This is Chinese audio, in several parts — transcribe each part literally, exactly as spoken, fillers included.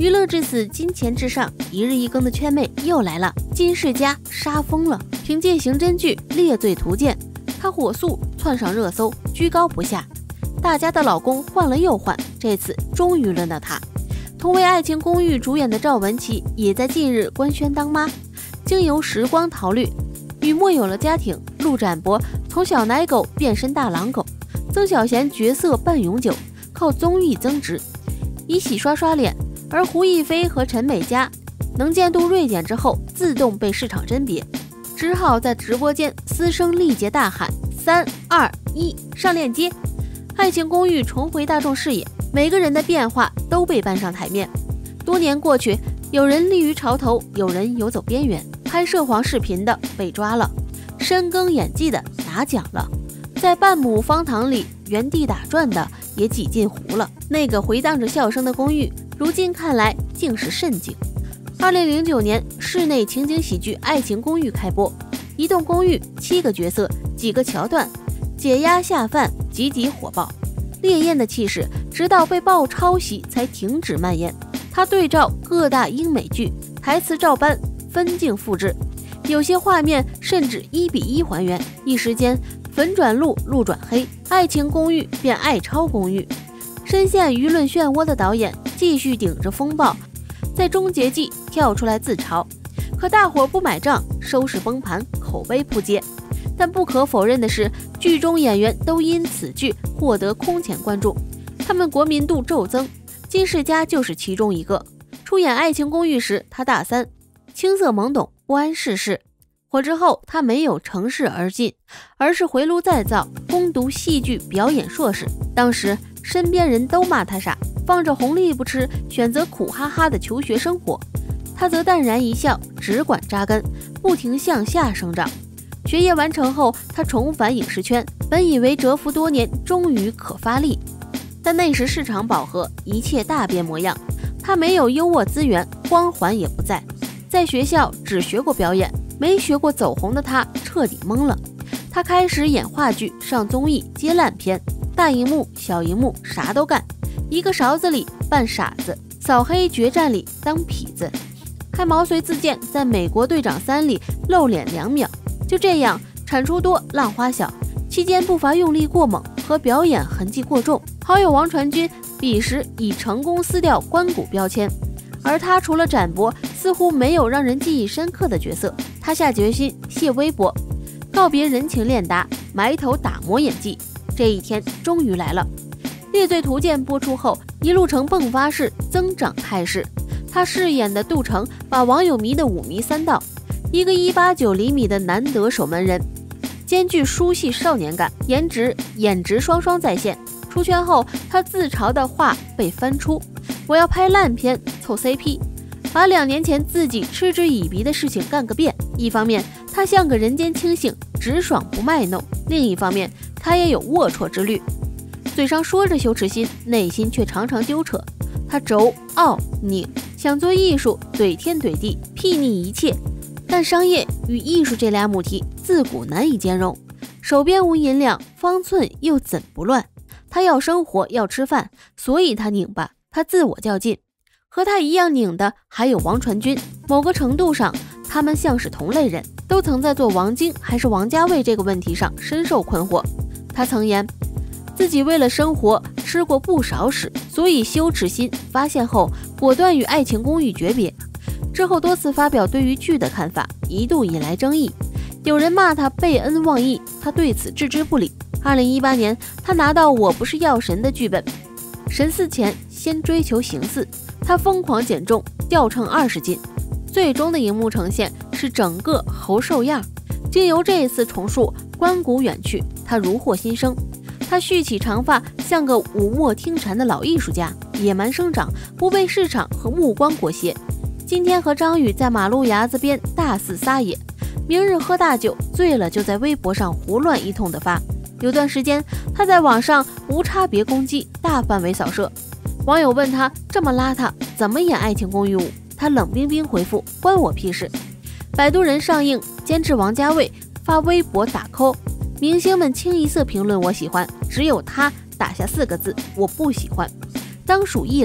娱乐至死，金钱至上，一日一更的圈妹又来了。金世佳杀疯了，凭借刑侦剧《猎罪图鉴》，她火速窜上热搜，居高不下。大家的老公换了又换，这次终于轮到她。同为《爱情公寓》主演的赵文琪也在近日官宣当妈。经由时光陶虑，雨墨有了家庭，陆展博从小奶狗变身大狼狗，曾小贤角色半永久，靠综艺增值，以洗刷刷脸。而胡一菲和陈美嘉能见度锐减之后，自动被市场甄别，只好在直播间嘶声力竭大喊三二一上链接。爱情公寓重回大众视野，每个人的变化都被搬上台面。多年过去，有人立于潮头，有人游走边缘，拍摄黄视频的被抓了，深耕演技的拿奖了，在半亩方塘里原地打转的也挤进湖了。那个回荡着笑声的公寓，如今看来竟是蜃景。二零零九年，室内情景喜剧《爱情公寓》开播，一栋公寓，七个角色，几个桥段，解压下饭，集集火爆。烈焰的气势，直到被曝抄袭才停止蔓延。他对照各大英美剧，台词照搬，分镜复制，有些画面甚至一比一还原。一时间，粉转路，路转黑，爱情公寓变爱抄公寓。深陷舆论漩涡的导演继续顶着风暴，在终结季跳出来自嘲，可大伙不买账，收视崩盘，口碑扑街。但不可否认的是，剧中演员都因此剧获得空前关注，他们国民度骤增。金世佳就是其中一个。出演《爱情公寓》时，他大三，青涩懵懂，不谙世事。火之后，他没有乘势而进，而是回炉再造，攻读戏剧表演硕士。当时身边人都骂他傻，放着红利不吃，选择苦哈哈的求学生活。他则淡然一笑，只管扎根，不停向下生长。学业完成后，他重返影视圈，本以为蛰伏多年，终于可发力，但那时市场饱和，一切大变模样。他没有优渥资源，光环也不在，在学校只学过表演，没学过走红的他彻底懵了。他开始演话剧，上综艺，接烂片，大荧幕小荧幕啥都干，一个勺子里扮傻子，扫黑决战里当痞子，还毛遂自荐在美国队长三里露脸两秒。就这样，产出多，浪花小，期间不乏用力过猛和表演痕迹过重。好友王传君彼时已成功撕掉关谷标签，而他除了展博，似乎没有让人记忆深刻的角色。他下决心卸微博，告别人情练达，埋头打磨演技。这一天终于来了。猎罪图鉴播出后，一路呈迸发式增长态势。他饰演的杜成把网友迷的五迷三道，一个一八九厘米的难得守门人，兼具书系少年感，颜值颜值双双在线。出圈后，他自嘲的话被翻出：我要拍烂片凑 C P， 把两年前自己嗤之以鼻的事情干个遍。一方面，他像个人间清醒，直爽不卖弄；另一方面，他也有龌龊之虑，嘴上说着羞耻心，内心却常常纠扯。他轴傲拧，想做艺术，怼天怼地，睥睨一切。但商业与艺术这俩母题自古难以兼容，手边无银两，方寸又怎不乱？他要生活，要吃饭，所以他拧巴，他自我较劲。和他一样拧的还有王传君，某个程度上，他们像是同类人，都曾在做王晶还是王家卫这个问题上深受困惑。他曾言，自己为了生活吃过不少屎，所以羞耻心发现后，果断与《爱情公寓》诀别。之后多次发表对于剧的看法，一度引来争议。有人骂他背恩忘义，他对此置之不理。二零一八年，他拿到《我不是药神》的剧本，神似前先追求形似，他疯狂减重，掉秤二十斤，最终的荧幕呈现是整个猴瘦样。经由这一次重述，关谷远去，他如获新生。他蓄起长发，像个武墨听蝉的老艺术家，野蛮生长，不被市场和目光裹挟。今天和张宇在马路牙子边大肆撒野，明日喝大酒醉了就在微博上胡乱一通的发。有段时间他在网上无差别攻击，大范围扫射。网友问他这么邋遢怎么演爱情公寓五，他冷冰冰回复关我屁事。摆渡人上映，监制王家卫发微博打 call， 明星们清一色评论我喜欢，只有他打下四个字我不喜欢，当属异类。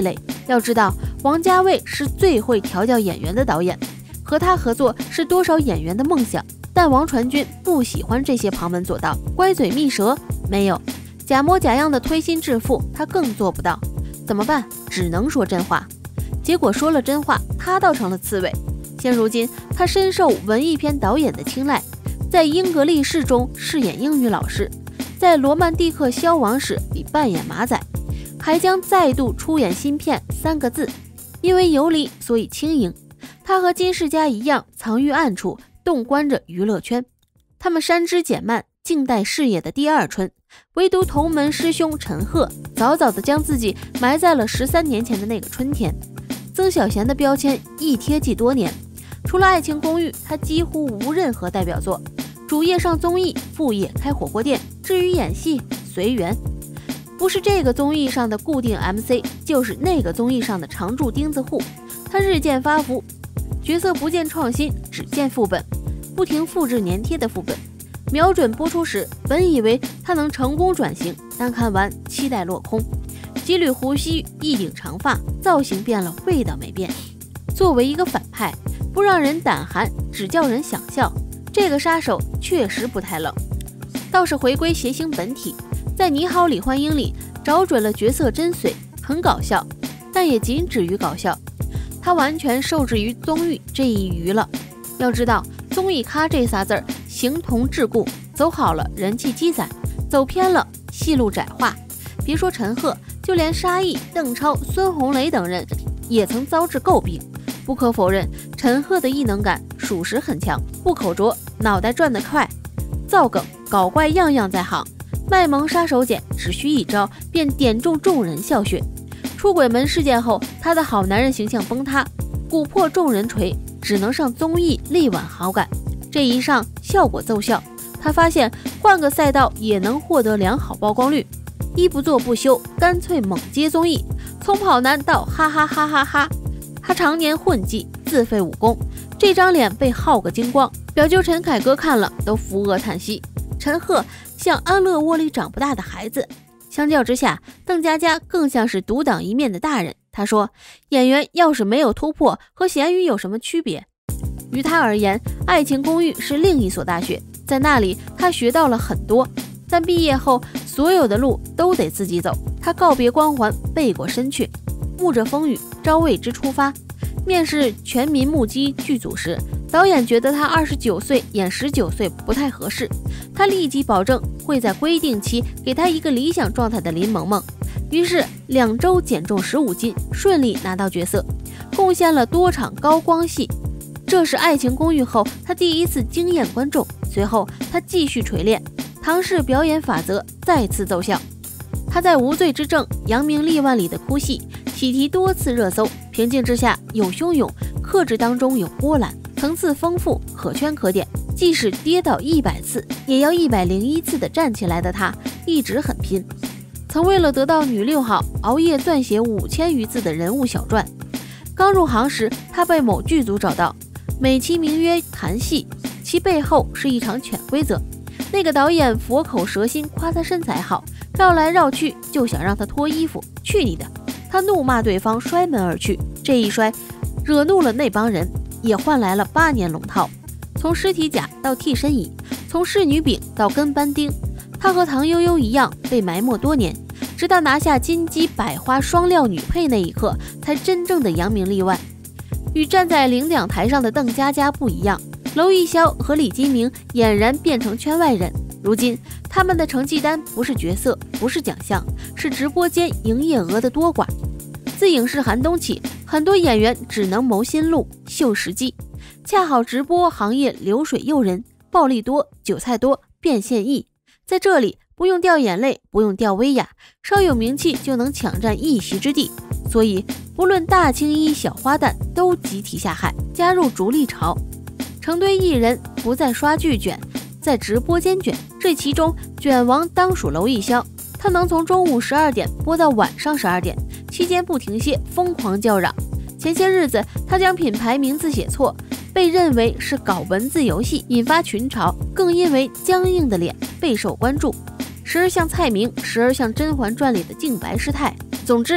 要知道，王家卫是最会调教演员的导演，和他合作是多少演员的梦想。但王传君不喜欢这些旁门左道、乖嘴蜜舌，没有假模假样的推心置腹，他更做不到。怎么办？只能说真话。结果说了真话，他倒成了刺猬。现如今，他深受文艺片导演的青睐，在《英格力士》中饰演英语老师，在《罗曼蒂克消亡史》里扮演马仔，还将再度出演新片《三个字》。因为游离，所以轻盈。他和金世佳一样，藏于暗处，洞观着娱乐圈。他们删枝减蔓，静待事业的第二春。唯独同门师兄陈赫，早早地将自己埋在了十三年前的那个春天。曾小贤的标签一贴即多年，除了《爱情公寓》，他几乎无任何代表作。主业上综艺，副业开火锅店，至于演戏，随缘。不是这个综艺上的固定 M C， 就是那个综艺上的常驻钉子户。他日渐发福，角色不见创新，只见副本，不停复制粘贴的副本。瞄准播出时，本以为他能成功转型，但看完期待落空。几缕胡须，一顶长发，造型变了，味道没变。作为一个反派，不让人胆寒，只叫人想笑。这个杀手确实不太冷，倒是回归谐星本体，在《你好，李焕英》里找准了角色真髓，很搞笑，但也仅止于搞笑。他完全受制于综艺这一鱼了。要知道，综艺咖这仨字儿形同桎梏，走好了人气积攒，走偏了戏路窄化。别说陈赫，就连沙溢、邓超、孙红雷等人也曾遭致诟病。不可否认，陈赫的异能感属实很强，不口拙，脑袋转得快，造梗搞怪样样在行。卖萌杀手锏只需一招，便点中众人笑穴。出轨门事件后，他的好男人形象崩塌，蛊破众人锤，只能上综艺力挽好感。这一上效果奏效，他发现换个赛道也能获得良好曝光率，一不做不休，干脆猛接综艺，从跑男到哈哈哈哈哈。他常年混迹，自废武功，这张脸被耗个精光。表舅陈凯歌看了都扶额叹息。陈赫像安乐窝里长不大的孩子，相较之下，邓家佳更像是独当一面的大人。他说，演员要是没有突破，和咸鱼有什么区别？于他而言，爱情公寓是另一所大学，在那里他学到了很多，但毕业后所有的路都得自己走。他告别光环，背过身去，沐着风雨，朝未之出发。面试全民目击剧组时，导演觉得他二十九岁演十九岁不太合适，他立即保证会在规定期给他一个理想状态的林萌萌。于是两周减重十五斤，顺利拿到角色，贡献了多场高光戏。这是《爱情公寓》后他第一次惊艳观众。随后他继续锤炼唐氏表演法则，再次奏效。他在《无罪之证》扬名立万里的哭戏，喜提多次热搜。平静之下有汹涌，克制当中有波澜，层次丰富，可圈可点。即使跌倒一百次，也要一百零一次的站起来的他，一直很拼。曾为了得到女六号，熬夜撰写五千余字的人物小传。刚入行时，他被某剧组找到，美其名曰谈戏，其背后是一场潜规则。那个导演佛口蛇心夸他身材好，绕来绕去就想让他脱衣服，去你的！他怒骂对方，摔门而去。这一摔惹怒了那帮人，也换来了八年龙套，从尸体甲到替身乙，从仕女丙到跟班丁。他和唐悠悠一样被埋没多年，直到拿下金鸡百花双料女配那一刻，才真正的扬名立万。与站在领奖台上的邓家佳不一样，娄艺潇和李金铭俨然变成圈外人。如今他们的成绩单不是角色，不是奖项，是直播间营业额的多寡。自影视寒冬起，很多演员只能谋新路，秀时机。恰好直播行业流水诱人，暴利多，韭菜多，变现易。在这里不用掉眼泪，不用掉威亚，稍有名气就能抢占一席之地。所以不论大青衣小花旦都集体下海，加入逐利潮。成堆艺人不再刷剧卷，在直播间卷。这其中卷王当属娄艺潇，他能从中午十二点播到晚上十二点，期间不停歇，疯狂叫嚷。前些日子他将品牌名字写错，被认为是搞文字游戏，引发群嘲，更因为僵硬的脸备受关注，时而像蔡明，时而像《甄嬛传》里的净白师太。总之，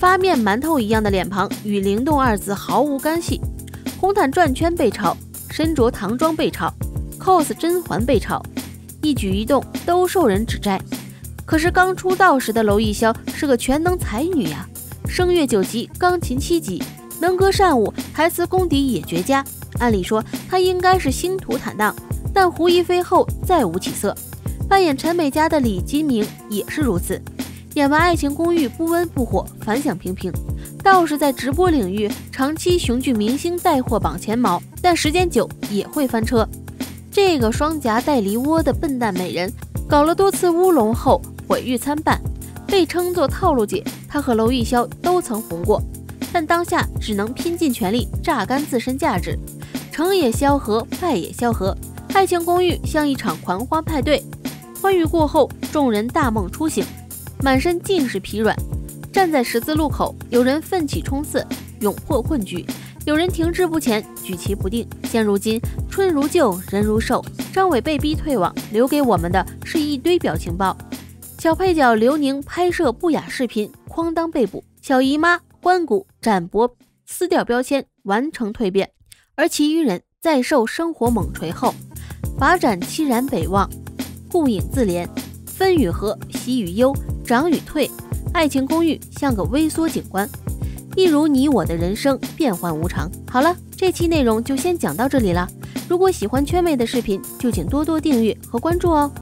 发面馒头一样的脸庞与灵动二字毫无干系。红毯转圈被嘲，身着唐装被嘲， cos 甄嬛被嘲，一举一动都受人指摘。可是刚出道时的娄艺潇是个全能才女呀、啊，声乐九级，钢琴七级，能歌善舞，台词功底也绝佳。按理说她应该是星途坦荡，但胡一飞后再无起色。扮演陈美嘉的李金铭也是如此，演完《爱情公寓》不温不火，反响平平，倒是在直播领域长期雄踞明星带货榜前茅，但时间久也会翻车。这个双颊带梨窝的笨蛋美人，搞了多次乌龙后毁誉参半，被称作套路姐。她和娄艺潇都曾红过，但当下只能拼尽全力榨干自身价值，成也萧何，败也萧何。爱情公寓像一场狂欢派对，欢愉过后，众人大梦初醒，满身尽是疲软。站在十字路口，有人奋起冲刺，勇破困局；有人停滞不前，举棋不定。现如今，春如旧，人如兽。张伟被逼退网，留给我们的是一堆表情包。小配角刘宁拍摄不雅视频，哐当被捕；小姨妈关谷斩博撕掉标签，完成蜕变；而其余人在受生活猛锤后，法斩凄然北望，顾影自怜，分与合，喜与忧，长与退。爱情公寓像个微缩景观，一如你我的人生变幻无常。好了，这期内容就先讲到这里了。如果喜欢圈妹的视频，就请多多订阅和关注哦。